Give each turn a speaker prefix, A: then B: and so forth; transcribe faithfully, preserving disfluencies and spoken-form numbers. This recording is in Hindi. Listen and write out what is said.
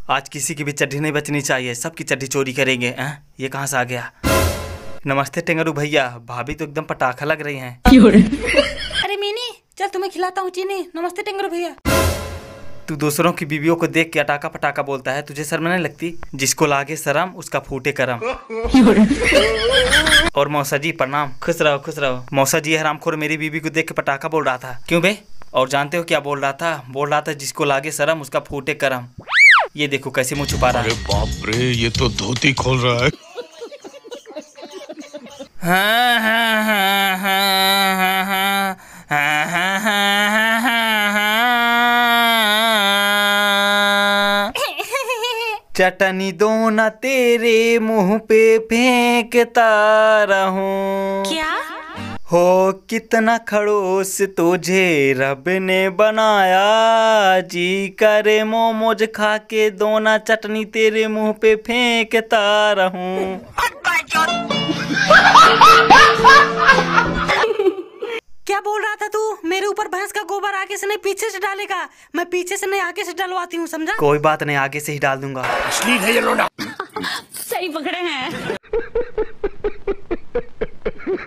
A: आज किसी की भी चड्डी नहीं बचनी चाहिए, सबकी चड्डी चोरी करेंगे। हैं? ये कहाँ से आ गया? नमस्ते टेंगरू भैया, भाभी तो एकदम पटाखा लग रही हैं।
B: अरे मीनी चल तुम्हें खिलाता हूँ चीनी। नमस्ते टेंगरू भैया।
A: तू दूसरों की बीवियों को देख के अटाका पटाखा बोलता है, तुझे शर्म नहीं लगती? जिसको लागे शर्म उसका फूटे करम। और मौसा जी प्रणाम। खुश रहो खुश रहो। मौसा जी हरामखोर मेरी बीवी को देख के पटाखा बोल रहा था। क्यों बे? और जानते हो क्या बोल रहा था? बोल रहा था जिसको लागे शर्म उसका फूटे करम। ये देखो कैसे मुंह छुपा रहा है।
C: अरे बाप रे, ये तो धोती खोल रहा है।
A: हाँ हाँ हाँ हाँ हाँ हाँ हाँ हाँ हाँ हाँ। चटनी दो ना तेरे मुंह पे फेंकता रहूं।
B: क्या
A: हो कितना खड़ूस तुझे रब ने बनाया, जी करे मोमोज खा के दोना चटनी तेरे मुंह पे फेंकता रहूं।
B: क्या बोल रहा था तू? मेरे ऊपर भैंस का गोबर आगे से नहीं पीछे से डालेगा। मैं पीछे से नहीं आगे से डलवाती हूँ, समझा?
A: कोई बात नहीं, आगे से ही डाल दूंगा।
C: असली है ये लोना।
B: सही पकड़े हैं।